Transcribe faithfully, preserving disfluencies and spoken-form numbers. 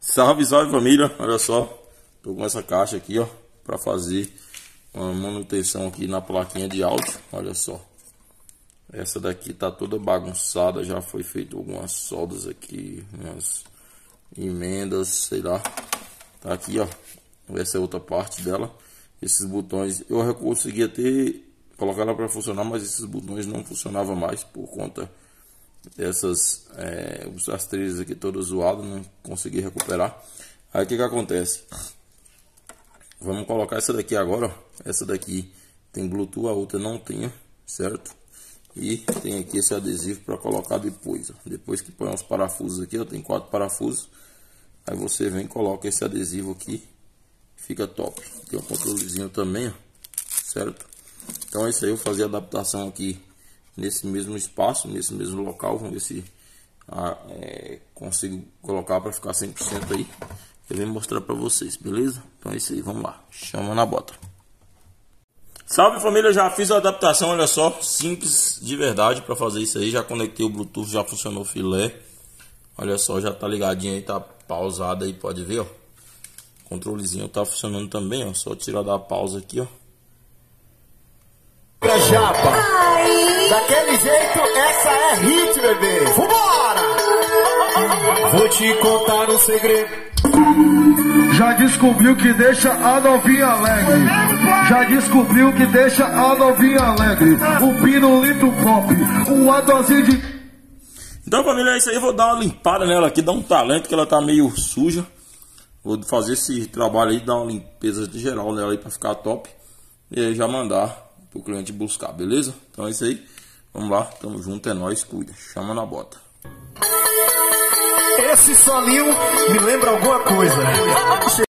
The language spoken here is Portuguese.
Salve, salve família, olha só, tô com essa caixa aqui, ó, para fazer uma manutenção aqui na plaquinha de áudio. Olha só, essa daqui tá toda bagunçada, já foi feito algumas soldas aqui, umas emendas, sei lá. Tá aqui, ó, essa é outra parte dela. Esses botões, eu conseguia ter colocar ela para funcionar, mas esses botões não funcionavam mais por conta dessas é, os rastreiros aqui todos zoados, não consegui recuperar. Aí o que que acontece? Vamos colocar essa daqui agora, ó. Essa daqui tem Bluetooth, a outra não tem, certo? E tem aqui esse adesivo para colocar depois, ó. Depois que põe os parafusos aqui, ó, tem quatro parafusos. Aí você vem e coloca esse adesivo aqui, fica top. Tem um controlezinho também, ó, certo? Então é isso aí, eu fazia a adaptação aqui nesse mesmo espaço, nesse mesmo local. Vamos ver se ah, é, consigo colocar para ficar cem por cento aí. Eu venho mostrar para vocês, beleza? Então é isso aí, vamos lá, chama na bota. Salve família, já fiz a adaptação, olha só, simples de verdade para fazer isso aí. Já conectei o Bluetooth, já funcionou o filé. Olha só, já tá ligadinho aí, tá pausado aí, pode ver, ó. O controlezinho tá funcionando também, ó. Só tirar da pausa aqui, ó. Pra japa, daquele jeito, essa é hit, bebê. Vambora! Vou te contar um segredo. Já descobriu que deixa a novinha alegre. Já descobriu que deixa a novinha alegre. Um pirulito pop, uma dose de... Então família, é isso aí, eu vou dar uma limpada nela aqui, dar um talento que ela tá meio suja. Vou fazer esse trabalho aí, dar uma limpeza de geral nela aí pra ficar top. E aí já mandar pro cliente buscar, beleza? Então é isso aí, vamos lá, tamo junto, é nóis, cuida, chama na bota. Esse solinho me lembra alguma coisa.